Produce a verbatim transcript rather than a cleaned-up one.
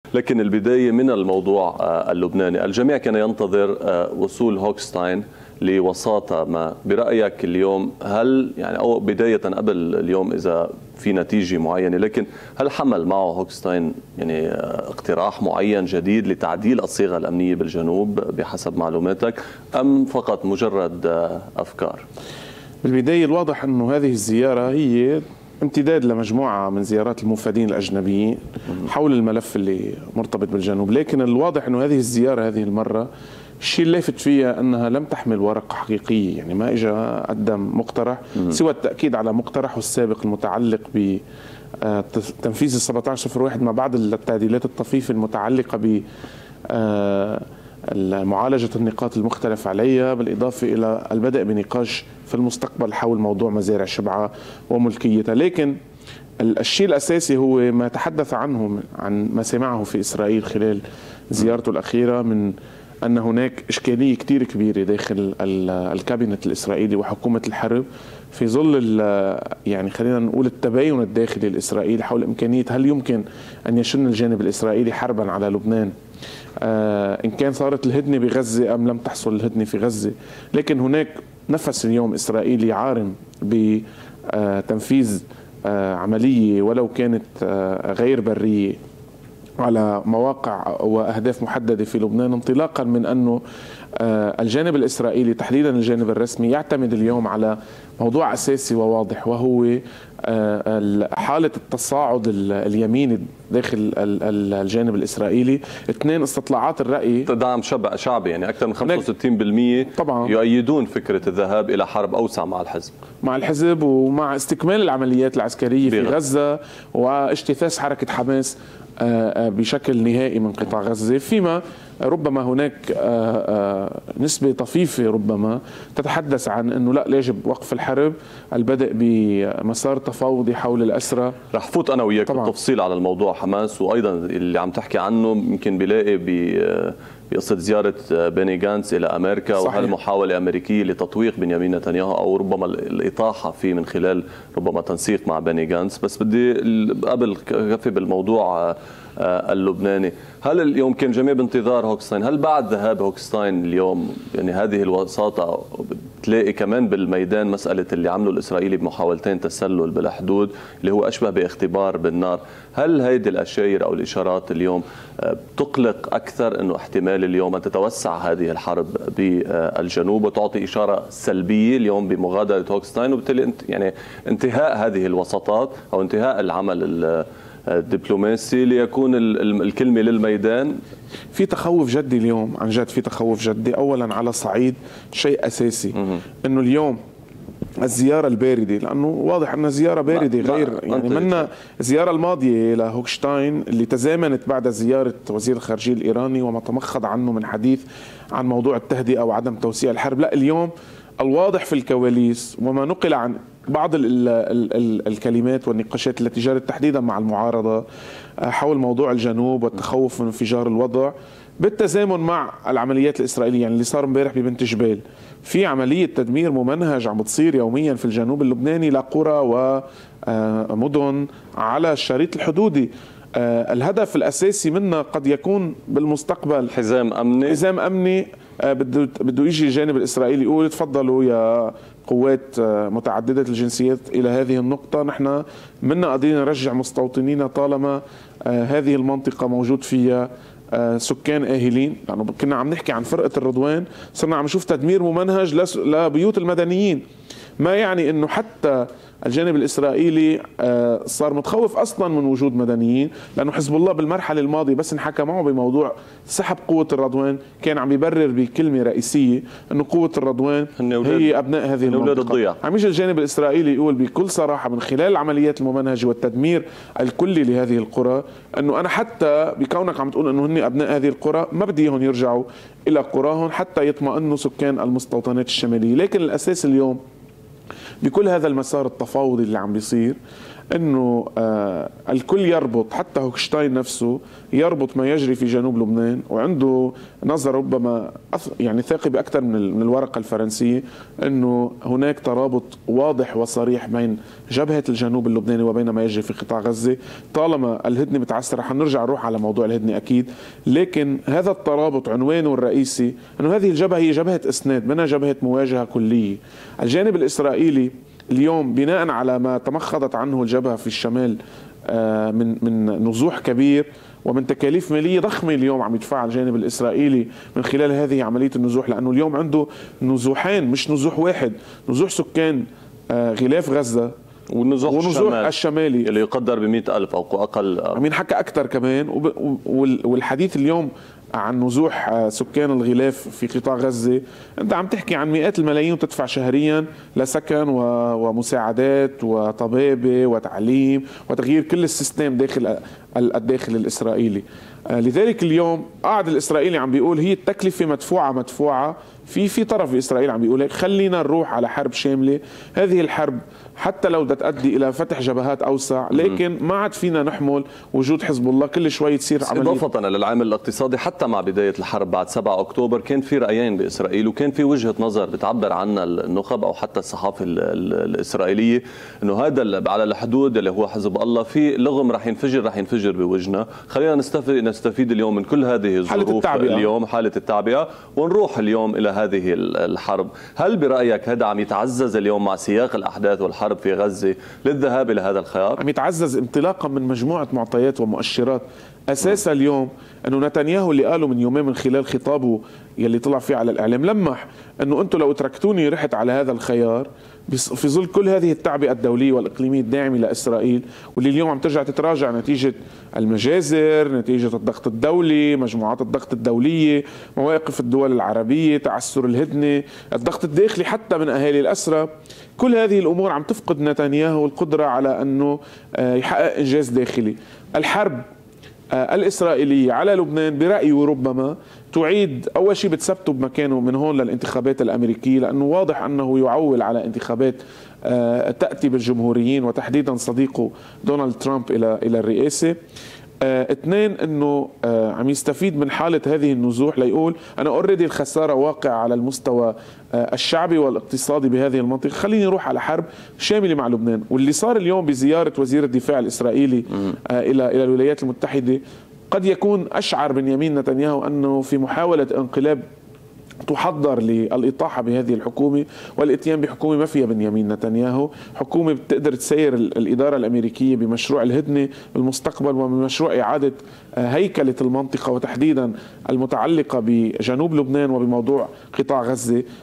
لكن البداية من الموضوع اللبناني، الجميع كان ينتظر وصول هوكستاين لوساطة ما. برأيك اليوم هل يعني أو بداية قبل اليوم إذا في نتيجة معينة، لكن هل حمل معه هوكستاين يعني اقتراح معين جديد لتعديل الصيغة الأمنية بالجنوب بحسب معلوماتك، أم فقط مجرد أفكار؟ بالبداية الواضح أنه هذه الزيارة هي امتداد لمجموعة من زيارات الموفدين الأجنبيين حول الملف اللي مرتبط بالجنوب، لكن الواضح أنه هذه الزيارة هذه المرة الشيء اللافت فيها أنها لم تحمل ورقة حقيقية، يعني ما إجا قدم مقترح سوى التأكيد على مقترحه السابق المتعلق ب تنفيذ سبعة عشر صفر واحد مع بعض التعديلات الطفيفة المتعلقة ب معالجة النقاط المختلف عليها، بالإضافة إلى البدء بنقاش في المستقبل حول موضوع مزارع شبعة وملكيتها. لكن الشيء الأساسي هو ما تحدث عنه عن ما سمعه في إسرائيل خلال زيارته الأخيرة، من أن هناك إشكالية كتير كبيرة داخل الكابينت الإسرائيلي وحكومة الحرب في ظل يعني خلينا نقول التباين الداخلي الإسرائيلي حول إمكانية هل يمكن أن يشن الجانب الإسرائيلي حربا على لبنان، آه إن كان صارت الهدنة بغزة أم لم تحصل الهدنة في غزة. لكن هناك نفس اليوم إسرائيلي عارم بتنفيذ آه عملية ولو كانت آه غير برية على مواقع وأهداف محددة في لبنان، انطلاقا من أنه الجانب الإسرائيلي تحديدا الجانب الرسمي يعتمد اليوم على موضوع أساسي وواضح، وهو حالة التصاعد اليميني داخل الجانب الإسرائيلي. اثنين، استطلاعات الرأي دعم شعبي، يعني أكثر من خمسة وستين بالمئة طبعا يؤيدون فكرة الذهاب إلى حرب أوسع مع الحزب مع الحزب ومع استكمال العمليات العسكرية في غزة واجتثاث حركة حماس بشكل نهائي من قطاع غزة، فيما ربما هناك نسبة طفيفة ربما تتحدث عن أنه لا، يجب وقف الحرب، البدء بمسار تفاوضي حول الأسرى. رح فوت أنا وياك بالتفصيل على الموضوع حماس، وأيضا اللي عم تحكي عنه يمكن بلاقي بقصة زيارة بني جانتس إلى أمريكا، وهالمحاولة الأمريكية لتطويق بنيامين نتنياهو أو ربما الإطاحة فيه من خلال ربما تنسيق مع بني جانتس. بس بدي قبل كفي بالموضوع اللبناني، هل اليوم كان جميع بانتظار هوكستاين، هل بعد ذهاب هوكستاين اليوم يعني هذه الوساطة بتلاقي كمان بالميدان مسألة اللي عمله الإسرائيلي بمحاولتين تسلل بالحدود اللي هو أشبه باختبار بالنار، هل هيدي الأشاير أو الإشارات اليوم بتقلق أكثر أنه احتمال اليوم أن تتوسع هذه الحرب بالجنوب وتعطي إشارة سلبية اليوم بمغادرة هوكستاين، وبالتالي يعني انتهاء هذه الوساطات أو انتهاء العمل الدبلوماسي ليكون الكلمة للميدان؟ في تخوف جدي اليوم، عن جد في تخوف جدي. أولا على صعيد شيء أساسي، أنه اليوم الزيارة الباردة، لأنه واضح أنها زيارة باردة غير يعني منا الزيارة الماضية إلى هوكشتاين اللي تزامنت بعد زيارة وزير الخارجية الإيراني وما تمخض عنه من حديث عن موضوع التهدئة وعدم توسيع الحرب. لا، اليوم الواضح في الكواليس وما نقل عن بعض ال ال ال الكلمات والنقاشات التي جرت تحديدا مع المعارضة حول موضوع الجنوب والتخوف من انفجار الوضع بالتزامن مع العمليات الإسرائيلية. يعني اللي صار امبارح ببنت جبال، في عملية تدمير ممنهج عم بتصير يوميا في الجنوب اللبناني لقرى ومدن على الشريط الحدودي. الهدف الأساسي منها قد يكون بالمستقبل حزام أمني حزام أمني بده بده يجي الجانب الإسرائيلي يقول تفضلوا يا قوات متعددة الجنسيات إلى هذه النقطة، نحن منا قادرين نرجع مستوطنين طالما هذه المنطقة موجود فيها سكان آهلين. لأنه كنا عم نحكي عن فرقة الرضوان، صرنا عم نشوف تدمير ممنهج لبيوت المدنيين، ما يعني أنه حتى الجانب الإسرائيلي صار متخوف أصلا من وجود مدنيين، لأنه حزب الله بالمرحلة الماضية بس انحكى معه بموضوع سحب قوة الرضوان كان عم يبرر بكلمة رئيسية أنه قوة الرضوان هي أبناء هذه المنطقة. عم يجي الجانب الإسرائيلي يقول بكل صراحة من خلال العمليات الممنهجة والتدمير الكلي لهذه القرى أنه أنا حتى بكونك عم تقول أنه هن أبناء هذه القرى ما بدي إياهم يرجعوا إلى قراهم حتى يطمئنوا سكان المستوطنات الشمالية. لكن الأساس اليوم بكل هذا المسار التفاوضي اللي عم بيصير، انه آه الكل يربط، حتى هوكشتاين نفسه يربط ما يجري في جنوب لبنان، وعنده نظر ربما يعني ثاقب اكثر من من الورقه الفرنسيه، انه هناك ترابط واضح وصريح بين جبهه الجنوب اللبناني وبين ما يجري في قطاع غزه. طالما الهدنه متعسره حنرجع نروح على موضوع الهدنه اكيد، لكن هذا الترابط عنوانه الرئيسي انه هذه الجبهه هي جبهه اسناد، منها جبهه مواجهه كليه. الجانب الاسرائيلي اليوم بناء على ما تمخضت عنه الجبهة في الشمال من من نزوح كبير ومن تكاليف مالية ضخمة اليوم عم يدفعها الجانب الإسرائيلي من خلال هذه عملية النزوح، لأنه اليوم عنده نزوحين مش نزوح واحد، نزوح سكان غلاف غزة والنزوح الشمالي, الشمالي اللي يقدر بمئة ألف أو أقل. عم ينحكى أكثر كمان، والحديث اليوم عن نزوح سكان الغلاف في قطاع غزة، أنت عم تحكي عن مئات الملايين وتدفع شهريا لسكن ومساعدات وطبابة وتعليم وتغيير كل السيستم داخل الداخل الإسرائيلي. لذلك اليوم قاعد الإسرائيلي عم بيقول هي التكلفة مدفوعة مدفوعة في في طرف بإسرائيل عم بيقول خلينا نروح على حرب شاملة. هذه الحرب حتى لو بدها تؤدي الى فتح جبهات اوسع، لكن ما عاد فينا نحمل وجود حزب الله كل شوي تصير عمليه. اضافه للعامل الاقتصادي، حتى مع بدايه الحرب بعد سبعة أكتوبر كان في رايين باسرائيل، وكان في وجهه نظر بتعبر عنها النخب او حتى الصحافه الاسرائيليه، انه هذا على الحدود اللي هو حزب الله في لغم رح ينفجر رح ينفجر بوجهنا، خلينا نستفيد نستفيد اليوم من كل هذه الظروف اليوم حاله التعبئه ونروح اليوم الى هذه الحرب. هل برايك هذا عم يتعزز اليوم مع سياق الاحداث والحرب في غزة للذهاب إلى هذا الخيار؟ عم يتعزز انطلاقا من مجموعة معطيات ومؤشرات. أساسا اليوم أنه نتنياهو اللي قاله من يومين من خلال خطابه يلي طلع فيه على الإعلام، لمح أنه أنتم لو تركتوني رحت على هذا الخيار في ظل كل هذه التعبئة الدولية والإقليمية الداعمة لإسرائيل، واللي اليوم عم ترجع تتراجع نتيجة المجازر، نتيجة الضغط الدولي، مجموعات الضغط الدولية، مواقف الدول العربية، تعسر الهدنة، الضغط الداخلي حتى من أهالي الأسرى. كل هذه الأمور عم تفقد نتنياهو القدرة على أنه يحقق إنجاز داخلي. الحرب الإسرائيلية على لبنان برأيي ربما تعيد أول شيء بتثبته بمكانه من هون للانتخابات الأمريكية، لأنه واضح أنه يعول على انتخابات تأتي بالجمهوريين وتحديدا صديقه دونالد ترامب إلى إلى الرئاسة. آه، اثنين انه آه، عم يستفيد من حالة هذه النزوح ليقول انا اوريدي الخسارة واقع على المستوى آه، الشعبي والاقتصادي بهذه المنطقة، خليني اروح على حرب شاملة مع لبنان. واللي صار اليوم بزيارة وزير الدفاع الاسرائيلي آه، الى الى الولايات المتحدة قد يكون اشعر بنيامين نتنياهو انه في محاولة انقلاب تحضر للإطاحة بهذه الحكومة والاتيان بحكومة ما فيها بنيامين نتنياهو، حكومة بتقدر تسير الإدارة الأمريكية بمشروع الهدنة بالمستقبل وبمشروع إعادة هيكلة المنطقة وتحديدا المتعلقة بجنوب لبنان وبموضوع قطاع غزة.